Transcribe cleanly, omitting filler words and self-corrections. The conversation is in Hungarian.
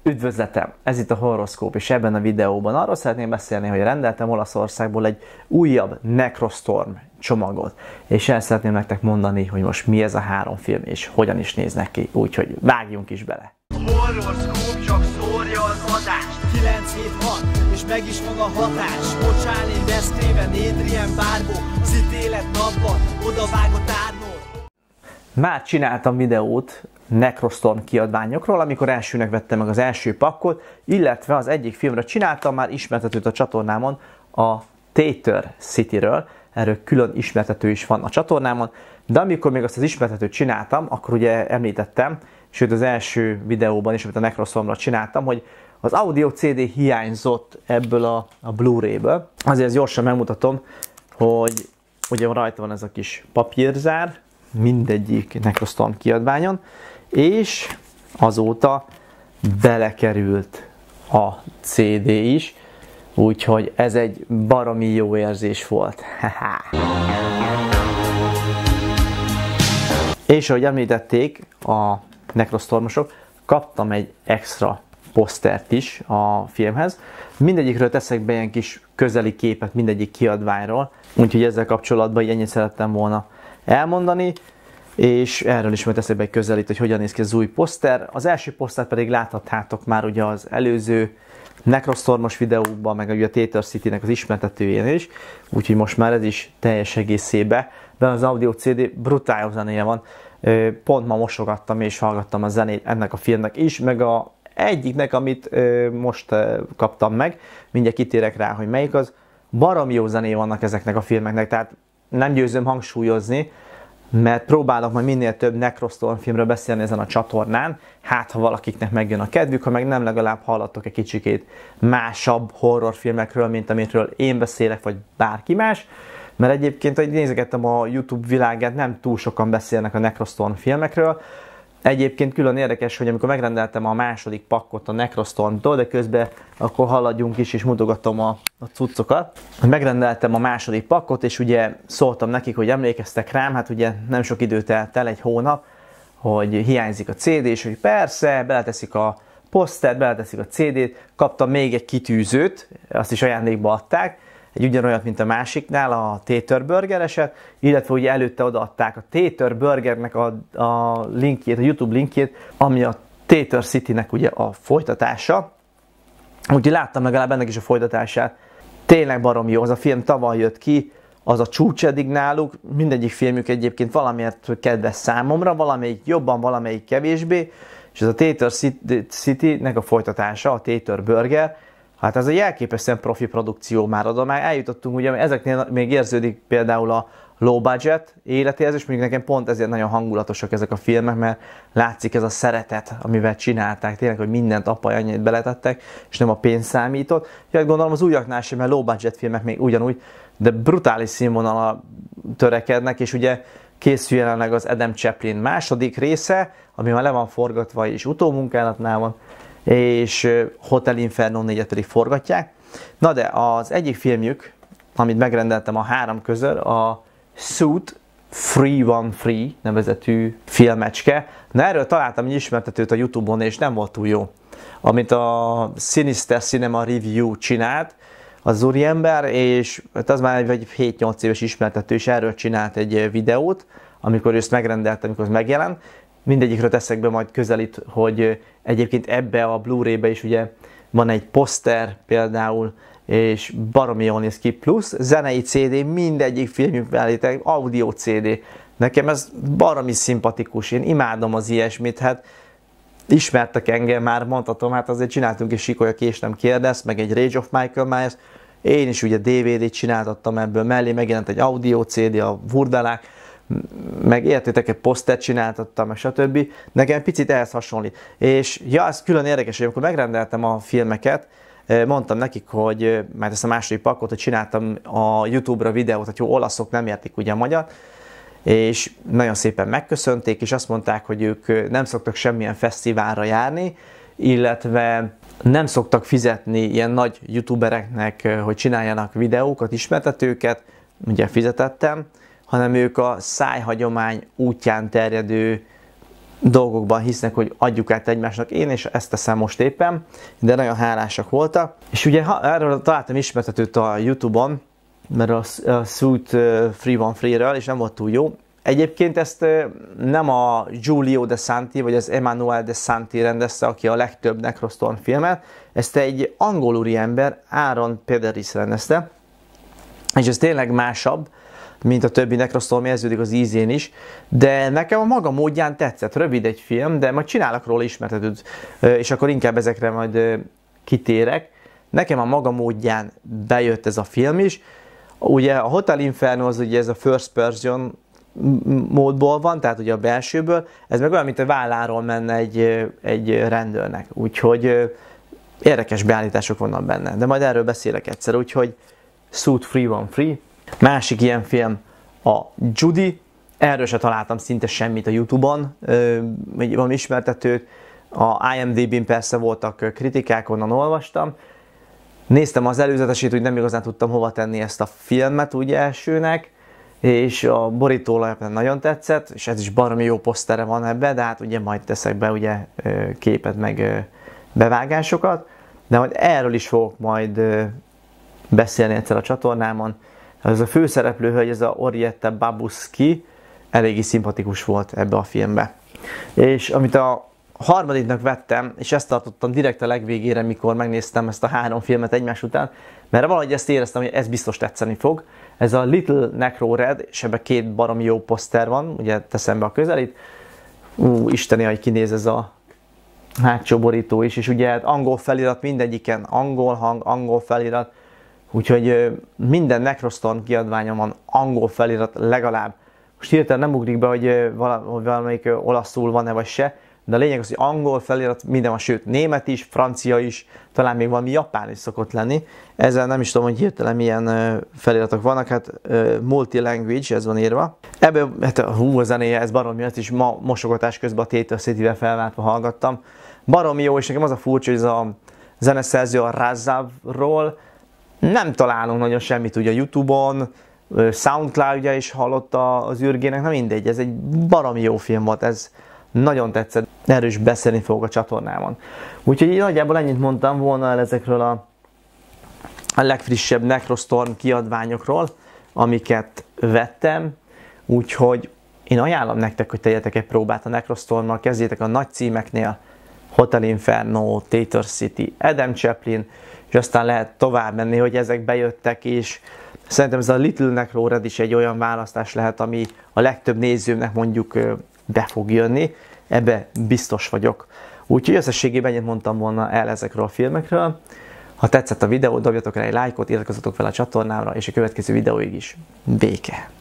Üdvözletem! Ez itt a Horoszkóp, és ebben a videóban arról szeretném beszélni, hogy rendeltem Olaszországból egy újabb Necrostorm csomagot, és el szeretném nektek mondani, hogy most mi ez a 3 film, és hogyan is néznek ki, úgyhogy vágjunk is bele! A Horoszkóp csak szórja az adást. 9-7-6, és meg is van a hatás. Mocsálén, Veszprémben, Édrien, Bárbó, az ítélet napban, odavágott Árnód. Már csináltam videót Necrostorm kiadványokról, amikor elsőnek vettem meg az első pakkot, illetve az egyik filmről csináltam már ismertetőt a csatornámon, a Theater Cityről. Erről külön ismertető is van a csatornámon, de amikor még azt az ismertetőt csináltam, akkor ugye említettem, sőt az első videóban is, amit a Necrostormra csináltam, hogy az audio CD hiányzott ebből a Blu-ray-ből. Azért gyorsan megmutatom, hogy ugye rajta van ez a kis papírzár, mindegyik Necrostorm kiadványon, és azóta belekerült a CD is, úgyhogy ez egy baromi jó érzés volt. És ahogy említették a Necrostormosok, kaptam egy extra posztert is a filmhez. Mindegyikről teszek be ilyen kis közeli képet mindegyik kiadványról, úgyhogy ezzel kapcsolatban így ennyit szerettem volna elmondani, és erről is majd teszek be egy közelít, hogy hogyan néz ki az új poszter. Az első posztert pedig láthattátok már ugye az előző Necrostormos videóban, meg ugye a Theater City-nek az ismertetőjén is, úgyhogy most már ez is teljes egészében. De az audio CD brutál zenéje van. Pont ma mosogattam és hallgattam a zenét ennek a filmnek is, meg a egyiknek, amit most kaptam meg, mindjárt kitérek rá, hogy melyik az. Baromi jó zené vannak ezeknek a filmeknek, tehát nem győzöm hangsúlyozni, mert próbálok majd minél több Necrostorm filmről beszélni ezen a csatornán, hát ha valakiknek megjön a kedvük, ha meg nem, legalább hallatok egy kicsikét másabb horrorfilmekről, mint amitről én beszélek, vagy bárki más. Mert egyébként, ahogy nézegettem a YouTube világát, nem túl sokan beszélnek a Necrostorm filmekről. Egyébként külön érdekes, hogy amikor megrendeltem a második pakkot a Necrostormtól, de közben akkor haladjunk is, és mutogatom a cuccokat. Megrendeltem a második pakkot, és ugye szóltam nekik, hogy emlékeztek rám, hát ugye nem sok idő telt el, egy hónap, hogy hiányzik a CD, és hogy persze, beleteszik a posztert, beleteszik a CD-t, kaptam még egy kitűzőt, azt is ajándékba adták, egy ugyanolyat, mint a másiknál, a Theater Burger-eset, illetve ugye előtte odaadták a Theater Burgernek a linkjét, a YouTube linkjét, ami a Theater City-nek ugye a folytatása. Úgyhogy láttam legalább ennek is a folytatását. Tényleg baromi jó, az a film tavaly jött ki, az a csúcs eddig náluk, mindegyik filmük egyébként valamiért kedves számomra, valamelyik jobban, valamelyik kevésbé, és ez a Theater City-nek a folytatása, a Theater Burger. Hát ez egy elképesztően profi produkció már oda, már eljutottunk, ugye ezeknél még érződik például a low budget életérzés, mondjuk nekem pont ezért nagyon hangulatosak ezek a filmek, mert látszik ez a szeretet, amivel csinálták, tényleg, hogy mindent apai annyit beletettek, és nem a pénz számított. Ja, gondolom az újaknál sem, mert low budget filmek még ugyanúgy, de brutális színvonalra törekednek, és ugye készül jelenleg az Adam Chaplin második része, ami már le van forgatva, és utómunkálatnál van, és Hotel Inferno 4-et pedig forgatják. Na de az egyik filmjük, amit megrendeltem a 3 közül, a Suit 313 nevezetű filmecske. Na erről találtam egy ismertetőt a YouTube-on, és nem volt túl jó. Amit a Sinister Cinema Review csinált, az úriember, és az már egy 7-8 éves ismertető, és erről csinált egy videót, amikor ezt megrendeltem, amikor ez megjelent. Mindegyikről teszek be majd közelít, hogy egyébként ebbe a Blu-ray-be is ugye van egy poszter például, és baromi jól néz ki, plusz zenei CD, mindegyik filmjük beállíták, audio CD. Nekem ez baromi szimpatikus, én imádom az ilyesmit, hát ismertek engem már, mondhatom, hát azért csináltunk egy Sikolya Kés nem kérdez, meg egy Rage of Michael Myers, én is ugye DVD-t csináltattam ebből, mellé megjelent egy audio CD, a Vurdalák, meg értétek, egy posztert csináltattam, meg stb. Nekem picit ehhez hasonlít. És ja, ez külön érdekes, hogy amikor megrendeltem a filmeket, mondtam nekik, hogy már ezt a második pakkot, hogy csináltam a YouTube-ra videót, hogy jó, olaszok nem értik ugye a magyar, és nagyon szépen megköszönték, és azt mondták, hogy ők nem szoktak semmilyen fesztiválra járni, illetve nem szoktak fizetni ilyen nagy youtubereknek, hogy csináljanak videókat, ismertetőket, ugye fizetettem, hanem ők a szájhagyomány útján terjedő dolgokban hisznek, hogy adjuk át egymásnak. Én és ezt teszem most éppen, de nagyon hálásak voltak. És ugye erről találtam ismertetőt a YouTube-on, mert a Suit Free One Free-ről, és nem volt túl jó. Egyébként ezt nem a Giulio De Santi, vagy az Emmanuel De Santi rendezte, aki a legtöbb Necrostorm filmet, ezt egy angol úriember, Aaron Pederis rendezte, és ez tényleg másabb, mint a többi Necrostorm, érződik az ízén is, de nekem a maga módján tetszett, rövid egy film, de majd csinálok róla ismertetőt, és akkor inkább ezekre majd kitérek. Nekem a maga módján bejött ez a film is. Ugye a Hotel Inferno az ugye ez a first person módból van, tehát ugye a belsőből, ez meg olyan, mint a válláról menne egy rendőrnek, úgyhogy érdekes beállítások vannak benne, de majd erről beszélek egyszer, úgyhogy Suit Free One Free. Másik ilyen film a Judy, erről se találtam szinte semmit a YouTube-on, valami ismertetőt, a IMDb-n persze voltak kritikák, onnan olvastam. Néztem az előzetesét, úgy nem igazán tudtam hova tenni ezt a filmet úgy elsőnek, és a borítólap nagyon tetszett, és ez is baromi jó posztere van ebbe, de hát ugye majd teszek be ugye képet meg bevágásokat, de majd erről is fogok majd beszélni egyszer a csatornámon. Ez a főszereplő hölgy, ez a Orietta Babuski, eléggé szimpatikus volt ebbe a filmbe. És amit a harmadiknak vettem, és ezt tartottam direkt a legvégére, mikor megnéztem ezt a 3 filmet egymás után, mert valahogy ezt éreztem, hogy ez biztos tetszeni fog. Ez a Little Necro Red, és ebben 2 baromi jó poszter van, ugye teszem be a közelít. Isteni, hogy kinéz ez a hátsó borító is, és ugye angol felirat mindegyiken, angol hang, angol felirat, úgyhogy minden Necrostorm kiadványom van angol felirat legalább. Most hirtelen nem ugrik be, hogy valamelyik olaszul van-e vagy se, de a lényeg az, hogy angol felirat minden van, sőt német is, francia is, talán még valami japán is szokott lenni. Ezzel nem is tudom, hogy hirtelen milyen feliratok vannak, hát multi-language, ez van írva. Ebből, hát a zenéje, ez baromi, ezt is ma mosogatás közben a Theater City-vel felváltva hallgattam. Baromi jó, és nekem az a furcsa, hogy ez a zeneszerző a Razavról, nem találunk nagyon semmit ugye a YouTube-on, Soundcloud-ja is hallotta az űrgének, na mindegy, ez egy baromi jó film volt, ez nagyon tetszett, erről is beszélni fogok a csatornámon. Úgyhogy nagyjából ennyit mondtam volna el ezekről a legfrissebb Necrostorm kiadványokról, amiket vettem, úgyhogy én ajánlom nektek, hogy tegyetek egy próbát a Necrostormmal, kezdjétek a nagy címeknél, Hotel Inferno, Theater City, Adam Chaplin, és aztán lehet tovább menni, hogy ezek bejöttek, és szerintem ez a Little Necro Red is egy olyan választás lehet, ami a legtöbb nézőnek mondjuk be fog jönni, ebbe biztos vagyok. Úgyhogy összességében ennyit mondtam volna el ezekről a filmekről. Ha tetszett a videó, dobjatok rá egy lájkot, iratkozzatok fel a csatornámra, és a következő videóig is béke!